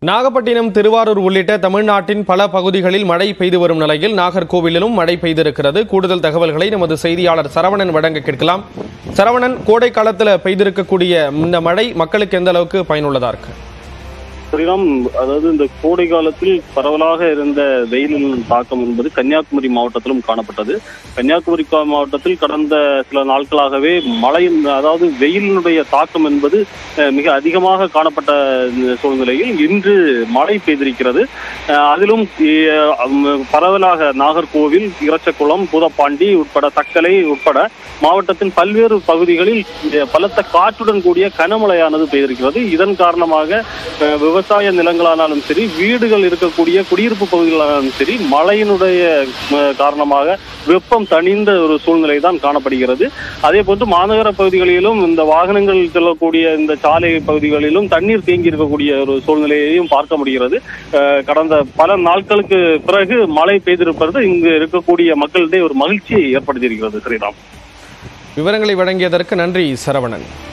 நாகப்பட்டினம், திருவாரூர் உள்ளிட்ட தமிழ்நாட்டின் பல பகுதிகளில் மழை பெய்து வரும் நிலையில் நாகர்கோவிலிலும் மழை பெய்திருக்கிறது. கூடுதல் தகவல்களை நமது செய்தியாளர் சரவணன் வழங்க கேட்கலாம். சரவணன், கோடை காலத்தில் பெய்திருக்கக்கூடிய இந்த மழை மக்களுக்கு எந்த அளவுக்கு பயனுள்ளதா இருக்கு? ஸ்ரீராம், அதாவது இந்த கோடை காலத்தில் பரவலாக இருந்த வெயிலின் தாக்கம் என்பது கன்னியாகுமரி மாவட்டத்திலும் காணப்பட்டது. கன்னியாகுமரி மாவட்டத்தில் கடந்த சில நாட்களாகவே மழையின், அதாவது வெயிலினுடைய தாக்கம் என்பது மிக அதிகமாக காணப்பட்ட சூழ்நிலையில் இன்று மழை பெய்திருக்கிறது. அதிலும் பரவலாக நாகர்கோவில், இறச்சக்குளம், பூதப்பாண்டி உட்பட தக்கலை உட்பட மாவட்டத்தின் பல்வேறு பகுதிகளில் பலத்த காற்றுடன் கூடிய கனமழையானது பெய்திருக்கிறது. இதன் காரணமாக விவசாய நிலங்களானாலும் சரி, வீடுகள் இருக்கக்கூடிய குடியிருப்பு பகுதிகளானாலும் சரி, மழையினுடைய காரணமாக வெப்பம் தணிந்த ஒரு சூழ்நிலை தான் காணப்படுகிறது. அதே போன்று மாநகர பகுதிகளிலும் இந்த வாகனங்கள் செல்லக்கூடிய இந்த சாலை பகுதிகளிலும் தண்ணீர் தேங்கி இருக்கக்கூடிய ஒரு சூழ்நிலையையும் பார்க்க முடிகிறது. கடந்த பல நாட்களுக்கு பிறகு மழை பெய்திருப்பது இங்கு இருக்கக்கூடிய மக்களிடையே ஒரு மகிழ்ச்சியை ஏற்படுத்தியிருக்கிறது. ஸ்ரீராம், விவரங்களை வழங்கியதற்கு நன்றி சரவணன்.